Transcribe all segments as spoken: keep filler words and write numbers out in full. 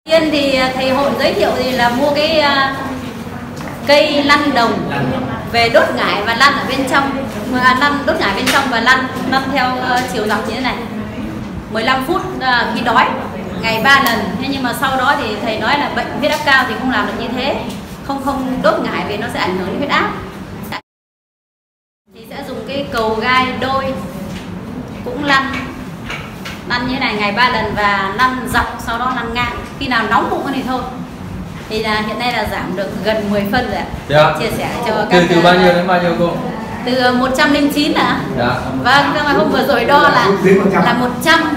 Tiên thì thầy hội giới thiệu thì là mua cái uh, cây lăn đồng về đốt ngải và lăn ở bên trong, à, lăn đốt ngải bên trong và lăn lăn theo uh, chiều dọc như thế này, mười lăm phút uh, khi đói, ngày ba lần. Thế nhưng mà sau đó thì thầy nói là bệnh huyết áp cao thì không làm được như thế, không không đốt ngải vì nó sẽ ảnh hưởng đến huyết áp. Thì sẽ dùng cái cầu gai đôi cũng lăn lăn như thế này ngày ba lần và lăn dọc, sau đó lăn ngang. Khi nào nóng bụng thì thôi. Thì là hiện nay là giảm được gần mười phân rồi ạ. Dạ. Chia sẻ cho các từ từ bao nhiêu đến bao nhiêu cô? Từ một trăm lẻ chín ạ. Dạ. Vâng, nhưng mà hôm vừa rồi đo là là một trăm.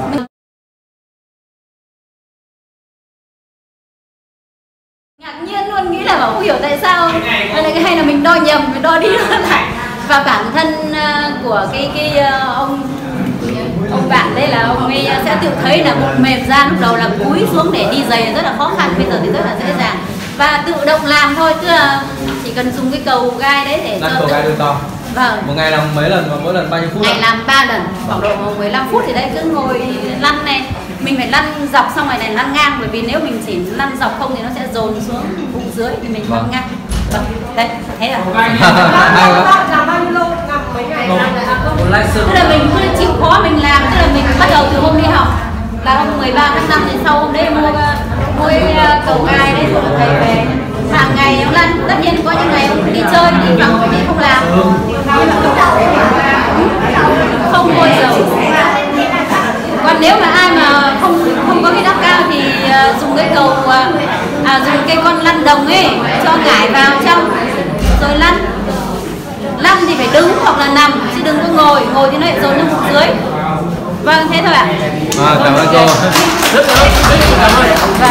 Ngạc nhiên luôn, nghĩ là bảo không hiểu tại sao hay là mình đo nhầm, mình đo đi đo lại. Và bản thân của cái cái ông ông bạn đây là ông ấy sẽ tự thấy là bụng mềm ra, lúc đầu là cúi xuống để đi giày rất là khó khăn, bây giờ thì rất là dễ dàng và tự động làm thôi, tức là chỉ cần dùng cái cầu gai đấy để lăn cầu gai đôi to. Vâng. Một ngày làm mấy lần và mỗi lần bao nhiêu phút? Ngày làm ba lần, khoảng độ mười lăm phút thì đấy, cứ ngồi lăn này, mình phải lăn dọc xong rồi này lăn ngang, bởi vì nếu mình chỉ lăn dọc không thì nó sẽ dồn xuống bụng dưới thì mình lăn ngang. Vâng, đây, thấy là làm bao nhiêu lâu, làm mấy ngày làm lại à không? Tức là mình cứ chịu khó mình làm, tức là mình bắt đầu từ hôm đi học là hôm mười ba tháng năm, thì sau hôm đấy mua mua cầu gai đấy rồi thầy về hàng ngày ông lăn. Tất nhiên có những ngày ông đi chơi đi vắng thì không làm, không bôi dầu. Còn nếu mà ai mà không không có huyết áp cao thì uh, dùng cái cầu uh, à, dùng cái con lăn đồng ấy, cho ngải vào trong rồi lăn. Lăn thì phải đứng hoặc là nằm chứ đừng có ngồi, ngồi thì nó lại dồn lên bụng dưới. Vâng, thế thôi ạ. À, cảm ơn cô. Rất cảm ơn.